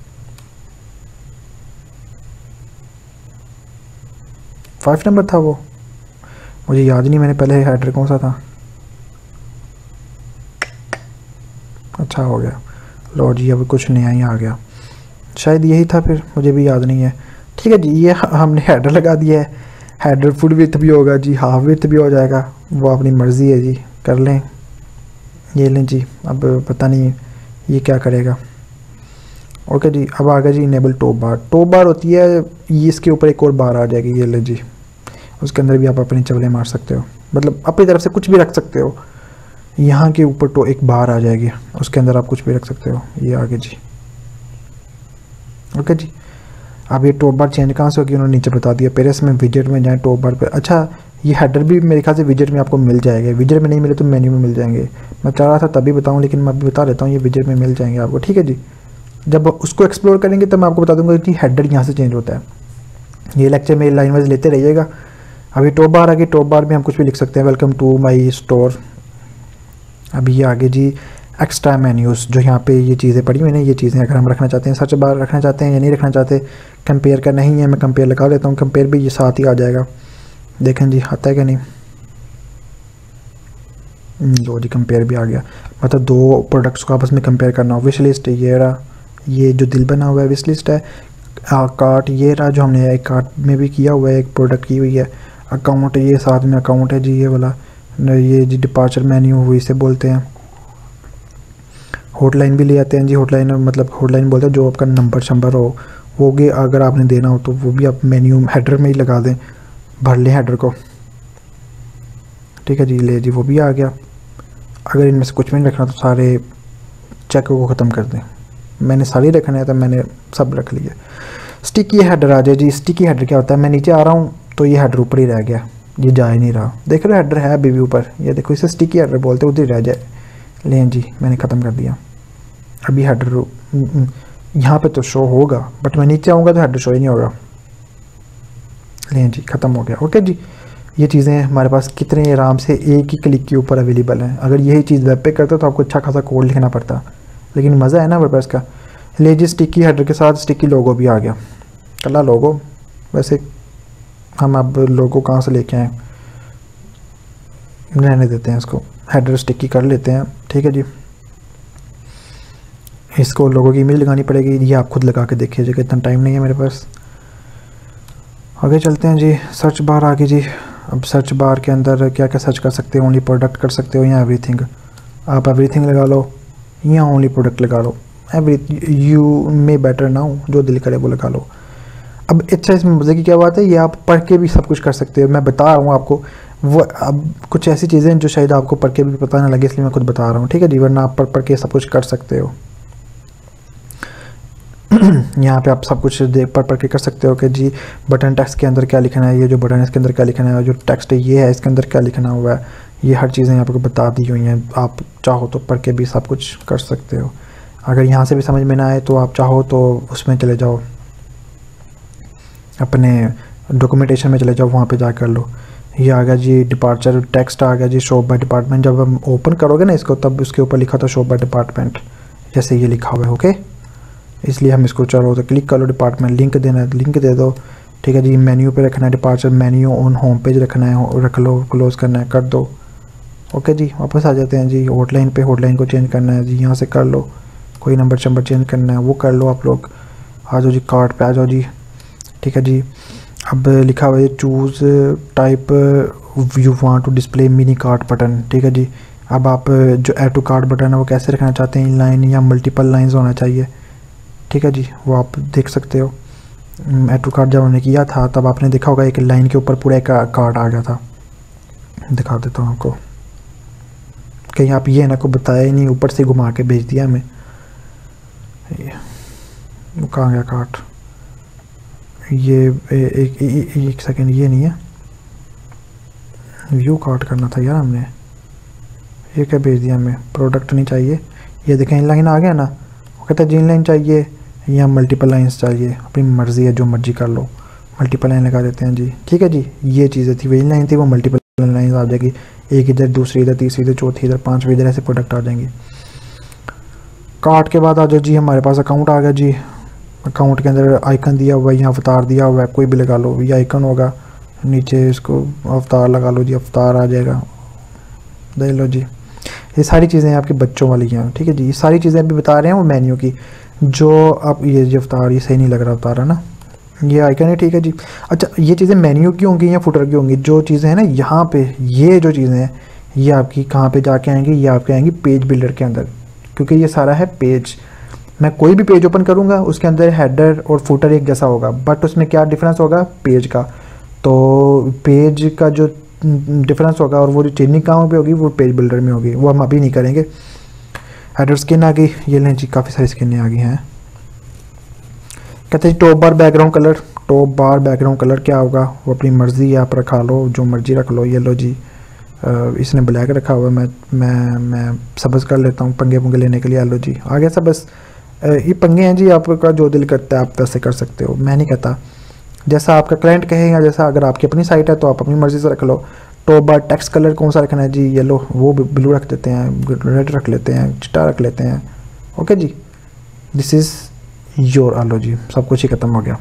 फाइव नंबर था वो, मुझे याद नहीं मैंने पहले हेडर कौन सा था। अच्छा हो गया, लो जी अब कुछ नया ही आ गया, शायद यही था फिर, मुझे भी याद नहीं है। ठीक है जी, ये हमने हेडर लगा दिया है। हेडर फुल विड्थ भी होगा जी, हाफ विड्थ भी हो जाएगा, वो अपनी मर्ज़ी है जी, कर लें। ये लें जी, अब पता नहीं ये क्या करेगा। ओके जी, अब आ गया जी enable top bar. Top bar होती है ये, इसके ऊपर एक और बार आ जाएगी, ये ले जी, उसके अंदर भी आप अपनी चवले मार सकते हो, मतलब अपनी तरफ से कुछ भी रख सकते हो। यहाँ के ऊपर तो एक बार आ जाएगी, उसके अंदर आप कुछ भी रख सकते हो। ये आगे जी, ओके जी। अब ये टॉप बार चेंज कहाँ से होगी उन्होंने नीचे बता दिया, पेरेस में विजेट में जाएँ टॉप बार पे। अच्छा ये हेडर भी मेरे ख्याल से विजेट में आपको मिल जाएगा, विजेट में नहीं मिले तो मेन्यू में मिल जाएंगे। मैं चाह रहा था तभी बताऊँ, लेकिन मैं अभी बता देता हूँ, ये विजेट में मिल जाएंगे आपको। ठीक है जी, जब उसको एक्सप्लोर करेंगे तब मैं आपको बता दूंगा कि हेडर यहाँ से चेंज होता है। ये लेक्चर में लाइन वाइज लेते रहिएगा। अभी टॉप बार आ गई, टॉप बार में हम कुछ भी लिख सकते हैं, वेलकम टू माई स्टोर। अभी ये आगे जी एक्स्ट्रा मेन्यूज़, जो यहाँ पे ये चीज़ें पड़ी हुई हैं, ये चीज़ें अगर हम रखना चाहते हैं, सर्च बार रखना चाहते हैं या नहीं रखना चाहते, कंपेयर का नहीं है, मैं कंपेयर लगा देता हूँ, कंपेयर भी ये साथ ही आ जाएगा। देखें जी आता है कि नहीं, लो जी कंपेयर भी आ गया। मतलब दो प्रोडक्ट्स को आपस में कंपेयर करना हो। विश लिस्ट ये रहा, ये जो दिल बना हुआ है विश लिस्ट है। कार्ट ये रहा, जो हमने एक कार्ट में भी किया हुआ है, एक प्रोडक्ट की हुई है। अकाउंट ये साथ में अकाउंट है जी, ये वाला, ये जी डिपार्चर मेन्यू हुई इसे बोलते हैं। हॉटलाइन भी ले आते हैं जी, हॉटलाइन मतलब हॉटलाइन बोलते हैं जो आपका नंबर शंबर हो वो भी अगर आपने देना हो तो वो भी आप मेन्यू हेडर में ही लगा दें, भर लें हेडर को। ठीक है जी, ले जी वो भी आ गया। अगर इनमें से कुछ भी नहीं रखना तो सारे चेकों को ख़त्म कर दें। मैंने सारी रखना है तो मैंने सब रख लिए। स्टिकी हेडर आ जाए जी। स्टिकी हेडर क्या होता है, मैं नीचे आ रहा हूँ तो ये हेडर ऊपर ही रह गया, ये जा ही नहीं रहा। देख रहे हेडर है अभी भी ऊपर, ये देखो इसे स्टिकी हेडर बोलते हैं, उधर ही रह जाए। लें जी मैंने ख़त्म कर दिया। अभी हेडर यहाँ पे तो शो होगा, बट मैं नीचे आऊँगा तो हेडर शो ही नहीं होगा। लें जी, ख़त्म हो गया। ओके जी, ये चीज़ें हमारे पास कितने आराम से एक ही क्लिक के ऊपर अवेलेबल हैं। अगर यही चीज़ वेब पे करते तो आपको अच्छा खासा कोड लिखना पड़ता, लेकिन मज़ा है ना वर्डप्रेस का। ले जी, स्टिकी हेडर के साथ स्टिकी लोगो भी आ गया, कला लोगो। वैसे हम अब लोगो कहाँ से लेके आए, रहने देते हैं इसको, हेडर स्टिकी कर लेते हैं। ठीक है जी, इसको लोगों की इमेज लगानी पड़ेगी, ये आप खुद लगा के देखिएगा, इतना टाइम नहीं है मेरे पास। आगे चलते हैं जी, सर्च बार आगे जी। अब सर्च बार के अंदर क्या क्या सर्च कर सकते हो, ओनली प्रोडक्ट कर सकते हो या एवरीथिंग। आप एवरीथिंग लगा लो या ओनली प्रोडक्ट लगा लो, every you may better now, जो दिल करे वो लगा लो। अब अच्छा, इसमें मज़े की क्या बात है, ये आप पढ़ के भी सब कुछ कर सकते हो। मैं बता रहा हूँ आपको, वो अब कुछ ऐसी चीज़ें हैं जो शायद आपको पढ़ के भी पता ना लगे, इसलिए मैं खुद बता रहा हूँ। ठीक है जी, वरना आप पढ़ पढ़ के सब कुछ कर सकते हो। यहाँ पे आप सब कुछ देख पढ़ पढ़ के कर सकते हो कि जी बटन टेक्स्ट के अंदर क्या लिखना है, ये जो बटन है इसके अंदर क्या लिखना है, जो टेक्स्ट है ये है इसके अंदर क्या लिखना हुआ है, ये हर चीज़ें यहाँ पे बता दी हुई हैं। आप चाहो तो पढ़ के भी सब कुछ कर सकते हो। अगर यहाँ से भी समझ में ना आए तो आप चाहो तो उसमें चले जाओ, अपने डॉक्यूमेंटेशन में चले जाओ, वहाँ पे जा कर लो। ये आ गया जी डिपार्चर टेक्स्ट आ गया जी, शो बाय डिपार्टमेंट। जब हम ओपन करोगे ना इसको, तब उसके ऊपर लिखा था शो बाय डिपार्टमेंट, जैसे ये लिखा हुआ है। ओके, इसलिए हम इसको चलो तो क्लिक कर लो, डिपार्टमेंट लिंक देना है लिंक दे दो। ठीक है जी, मेन्यू पे रखना है departure, menu on home page रखना है, रख लो, क्लोज करना है, कर दो। ओके जी, वापस आ जाते हैं जी हॉटलाइन पे, हॉटलाइन को चेंज करना है जी, यहाँ से कर लो, कोई नंबर शंबर चेंज करना है वो कर लो। आप लोग आ जाओ जी, कार्ड पे आ जाओ जी। ठीक है जी, अब लिखा हुआ है choose type you want to display mini card button. ठीक है जी, अब आप जो ऐड टू कार्ड बटन है वो कैसे रखना चाहते हैं, इन लाइन या मल्टीपल लाइंस होना चाहिए। ठीक है जी, वो आप देख सकते हो। ऐड टू कार्ड जब हमने किया था तब आपने देखा होगा एक लाइन के ऊपर पूरा एक कार्ड आ गया था। दिखा देता हूँ आपको, कहीं आप ये ना को बताया ही नहीं, ऊपर से घुमा के भेज दिया हमें। वो कहाँ गया कार्ड, ये एक एक, एक सेकेंड, ये नहीं है, व्यू कार्ड करना था यार हमने, ये क्या भेज दिया हमें, प्रोडक्ट नहीं चाहिए। ये देखें इन लाइन आ गया ना, वो कहता है जी इन लाइन चाहिए या मल्टीपल लाइंस चाहिए, अपनी मर्ज़ी है, जो मर्जी कर लो, मल्टीपल लाइन लगा देते हैं जी। ठीक है जी, ये चीज़ें थी, वही लाइन थी, वो मल्टीपल लाइन आ जाएगी, एक इधर दूसरी इधर तीसरी इधर चौथी इधर पाँचवीं इधर, ऐसे प्रोडक्ट आ जाएंगे। कार्ड के बाद आ जाओ जी, हमारे पास अकाउंट आ गया जी। अकाउंट के अंदर आइकन दिया हुआ है, यहाँ अवतार दिया हुआ है, कोई भी लगा लो, ये आइकन होगा, नीचे इसको अवतार लगा लो जी, अवतार आ जाएगा, देख लो जी। ये सारी चीज़ें आपके बच्चों वाली हैं। ठीक है जी, ये सारी चीज़ें अभी बता रहे हैं वो मेन्यू की, जो आप ये जो अवतार, ये सही नहीं लग रहा अवतार है ना, ये आइकन है। ठीक है जी, अच्छा ये चीज़ें मेन्यू की होंगी या फुटर की होंगी, जो चीज़ें हैं ना यहाँ पे, ये जो चीज़ें हैं ये आपकी कहाँ पे जाके आएंगी, ये आपके आएंगी पेज बिल्डर के अंदर, क्योंकि ये सारा है पेज। मैं कोई भी पेज ओपन करूँगा उसके अंदर हेडर और फुटर एक जैसा होगा, बट उसमें क्या डिफरेंस होगा पेज का, तो पेज का जो डिफरेंस होगा और वो जो चेंजिंग कहाँ पे होगी वो पेज बिल्डर में होगी, वो हम अभी नहीं करेंगे। हेडर स्किन आ गई, ये लें जी, काफ़ी सारी स्किनें आ गई हैं। कहते हैं top bar background colour, top bar background colour क्या होगा, वो अपनी मर्ज़ी है, आप रखा लो, जो मर्ज़ी रख लो। ये लो जी, इसने ब्लैक रखा हुआ है, मैं मैं मैं सबस कर लेता हूँ पंगे पुंगे लेने के लिए। लो जी आ गया सबस, ये पंगे हैं जी, आपका जो दिल करता है आप वैसे कर सकते हो, मैं नहीं कहता, जैसा आपका क्लाइंट कहेगा, जैसा अगर आपकी अपनी साइट है तो आप अपनी मर्ज़ी से रख लो। टॉप बार टेक्स्ट कलर कौन सा रखना है जी, येलो, वो ब्लू रख देते हैं, रेड रख लेते हैं, चिट्टा रख लेते हैं। ओके जी, दिस इज़ योर। आलो जी, सब कुछ ही ख़त्म हो गया।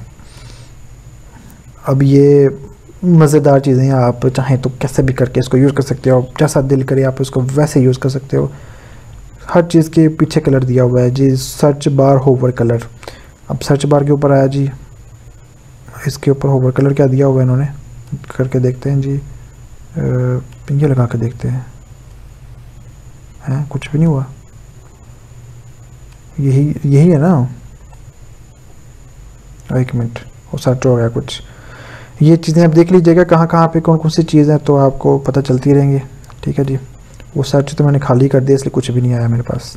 अब ये मज़ेदार चीज़ें हैं, आप चाहें तो कैसे भी करके इसको यूज़ कर सकते हो, जैसा दिल करे आप उसको वैसे यूज़ कर सकते हो। हर चीज़ के पीछे कलर दिया हुआ है जी, सर्च बार होवर कलर। अब सर्च बार के ऊपर आया जी, इसके ऊपर होवर कलर क्या दिया हुआ है इन्होंने, करके देखते हैं जी, ये लगा के देखते हैं, हैं कुछ भी नहीं हुआ, यही यही है ना, एक मिनट वो सर्च हो गया कुछ। ये चीज़ें आप देख लीजिएगा कहाँ कहाँ पे कौन कौन सी चीज़ें हैं, तो आपको पता चलती रहेंगी। ठीक है जी, वो सर्च तो मैंने खाली कर दिया इसलिए कुछ भी नहीं आया मेरे पास।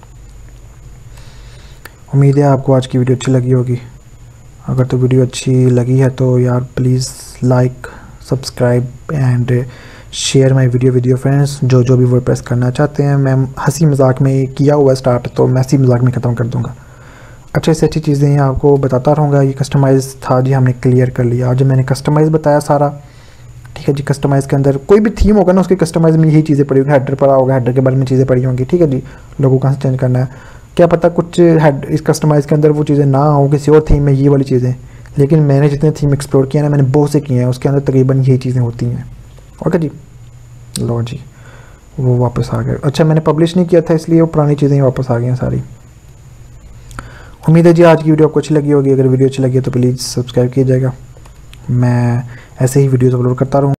उम्मीद है आपको आज की वीडियो अच्छी लगी होगी। अगर तो वीडियो अच्छी लगी है तो यार please like, subscribe and share my video with your friends. जो जो भी वर्डप्रेस करना चाहते हैं, मैं हंसी मजाक में किया हुआ स्टार्ट, तो मैं हंसी मजाक में ख़त्म कर दूँगा। अच्छे से अच्छी चीज़ें आपको बताता रहूँगा। ये कस्टमाइज़ था जी, हमने क्लियर कर लिया। आज मैंने कस्टमाइज़ बताया सारा, ठीक है जी। कस्टमाइज़ के अंदर कोई भी थीम होगा ना, उसके कस्टमाइज़ में यही चीज़ें पड़ी होगी। हेडर पड़ा होगा, हेडर के बारे में चीज़ें पड़ी होंगी, ठीक है जी। लोगों कहाँ से चेंज करना है, क्या पता कुछ हेड इस कस्टमाइज़ के अंदर वो चीज़ें ना हो, किसी और थीम में ये वाली चीज़ें। लेकिन मैंने जितने थीम एक्सप्लोर किया ना, मैंने बहुत से किए हैं, उसके अंदर तकरीबन यही चीज़ें होती हैं। ओके जी, लो जी, वो वापस आ गए। अच्छा, मैंने पब्लिश नहीं किया था इसलिए वो पुरानी चीज़ें वापस आ गई हैं सारी। उम्मीद है जी आज की वीडियो आपको अच्छी लगी होगी। अगर वीडियो अच्छी लगी है तो प्लीज़ सब्सक्राइब कीजिएगा। मैं ऐसे ही वीडियोज़ अपलोड करता रहूँगा।